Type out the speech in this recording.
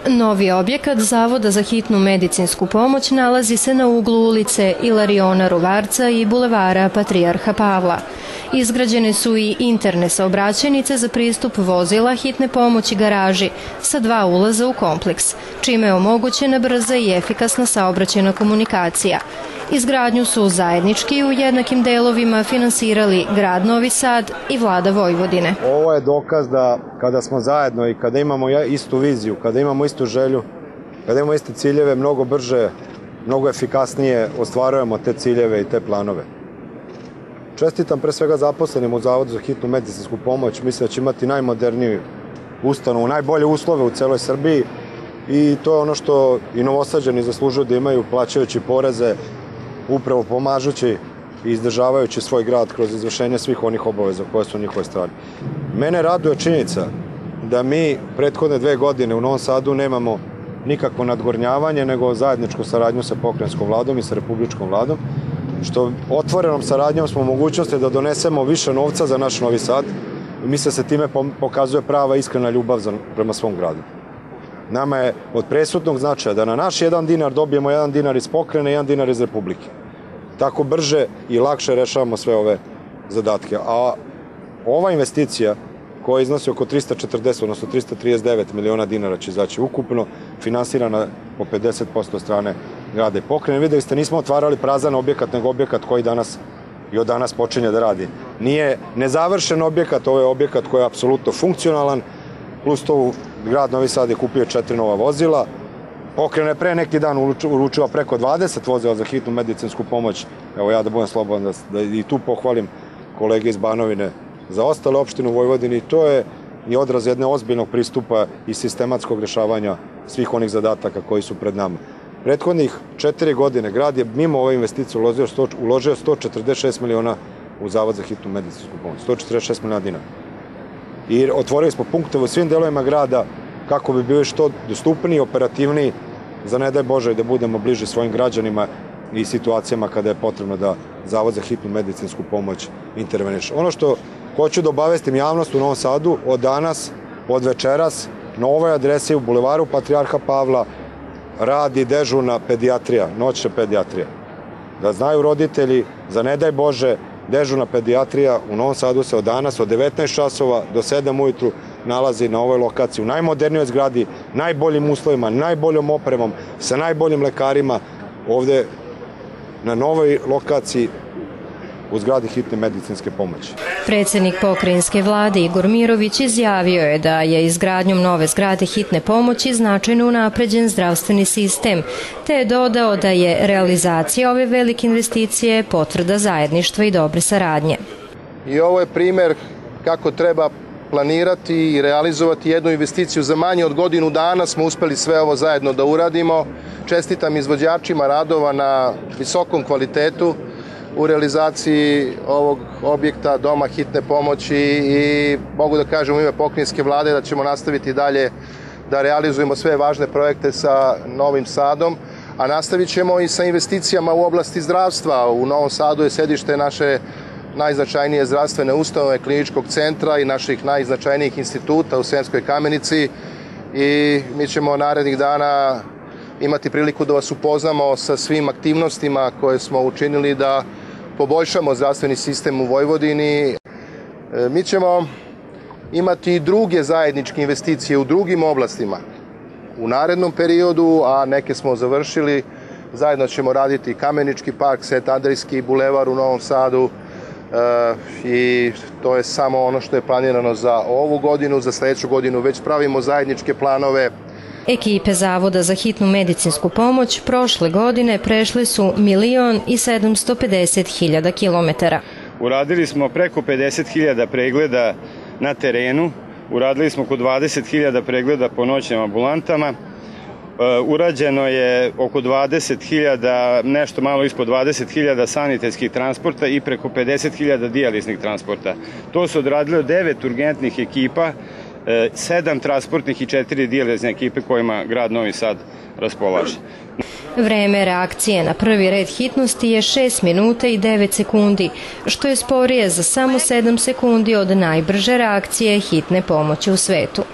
Novi objekat Zavoda za hitnu medicinsku pomoć nalazi se na uglu ulice Ilariona Ruvarca i bulevara Patrijarha Pavla. Izgrađene su i interne saobraćajnice za pristup vozila hitne pomoći garaži sa 2 ulaza u kompleks, čime je omogućena brza i efikasna saobraćajna komunikacija. Izgradnju su zajednički u jednakim delovima finansirali grad Novi Sad i vlada Vojvodine. Ovo je dokaz da kada smo zajedno i kada imamo istu viziju, kada imamo istu želju, kada imamo iste ciljeve, mnogo brže, mnogo efikasnije ostvarujemo te ciljeve i te planove. Čestitam pre svega zaposlenim u Zavodu za hitnu medicinsku pomoć. Mislim da će imati najmoderniju ustanovu, najbolje uslove u celoj Srbiji i to je ono što i Novosađani zaslužuju da imaju, plaćajući poreze, upravo pomažući i izdržavajući svoj grad kroz izvršenje svih onih obaveza koje su u njihovoj strani. Mene raduje činjenica da mi prethodne 2 godine u Novom Sadu nemamo nikakvo nadgornjavanje, nego zajedničku saradnju sa pokrajinskom vladom i sa republičkom vladom, što otvorenom saradnjom smo u mogućnosti da donesemo više novca za naš Novi Sad i mislim da se time pokazuje prava iskrena ljubav prema svom gradu. Nama je od presudnog značaja da na naš 1 dinar dobijemo 1 dinar iz pokrajine i 1 dinar iz Republike. Tako brže i lakše rešavamo sve ove zadatke. A ova investicija koja iznosi oko 340, odnosno 339 miliona dinara će izaći ukupno, finansirana po 50% strane grada i pokrajine. Videli ste, nismo otvarali prazan objekat, nego objekat koji danas i od danas počinje da radi. Nije nezavršen objekat, ovo je objekat koji je apsolutno funkcionalan, plus to grad Novi Sad je kupio 4 nova vozila. Pokrajina je pre neki dan uručila preko 20 vozila za hitnu medicinsku pomoć. Evo ja da budem slobodan da i tu pohvalim kolege iz Banovine za ostale opštine u Vojvodini. To je i odraz jedne ozbiljnog pristupa i sistematskog rešavanja svih onih zadataka koji su pred nama. Prethodnih 4 godine grad je mimo ove investicije uložio 146 miliona u Zavod za hitnu medicinsku pomoć. 146 miliona dinara. I otvorili smo punktove u svim delovima grada kako bi bili što dostupniji, operativniji, za ne daj Bože da budemo bliži svojim građanima i situacijama kada je potrebno da Zavod za hitnu medicinsku pomoć interveniše. Ono što hoću da obavestim javnost u Novom Sadu, od danas, od večeras, na ovoj adresi u bulevaru Patrijarha Pavla radi dežurna pedijatrija, noćna pedijatrija. Da znaju roditelji, za ne daj Bože, dežurna pedijatrija u Novom Sadu se od danas od 19 časova do 7 ujutru nalazi na ovoj lokaciji u najmodernijoj zgradi, najboljim uslovima, najboljom opremom, sa najboljim lekarima, ovde na novoj lokaciji u zgradi hitne medicinske pomoći. Predsednik pokrajinske vlade Igor Mirović izjavio je da je izgradnjom nove zgrade hitne pomoći značajno unapređen zdravstveni sistem, te je dodao da je realizacija ove velike investicije potvrda zajedništva i dobre saradnje. I ovo je primer kako treba planirati i realizovati jednu investiciju. Za manje od godinu dana smo uspeli sve ovo zajedno da uradimo. Čestitam izvođačima radova na visokom kvalitetu u realizaciji ovog objekta Doma hitne pomoći i mogu da kažem u ime pokrajinske vlade da ćemo nastaviti dalje da realizujemo sve važne projekte sa Novim Sadom, a nastavit ćemo i sa investicijama u oblasti zdravstva. U Novom Sadu je sedište naše najznačajnije zdravstvene ustanove, kliničkog centra i naših najznačajnijih instituta u Sremskoj Kamenici i mi ćemo narednih dana imati priliku da vas upoznamo sa svim aktivnostima koje smo učinili da poboljšamo zdravstveni sistem u Vojvodini. Mi ćemo imati i druge zajedničke investicije u drugim oblastima u narednom periodu, a neke smo završili. Zajedno ćemo raditi Kamenički park, Svet Andrijski bulevar u Novom Sadu i to je samo ono što je planirano za ovu godinu. Za sledeću godinu već pravimo zajedničke planove. Ekipe Zavoda za hitnu medicinsku pomoć prošle godine prešle su 1.750.000 kilometara. Uradili smo preko 50.000 pregleda na terenu, uradili smo oko 20.000 pregleda po noćnim ambulantama, urađeno je oko 20.000, nešto malo ispod 20.000 sanitetskih transporta i preko 50.000 dijaliznih transporta. To su odradile 9 urgentnih ekipa, 7 transportnih i 4 dijalizne ekipe kojima grad Novi Sad raspolaže. Vreme reakcije na prvi red hitnosti je 6 minuta i 9 sekundi, što je sporije za samo 7 sekundi od najbrže reakcije hitne pomoći u svetu.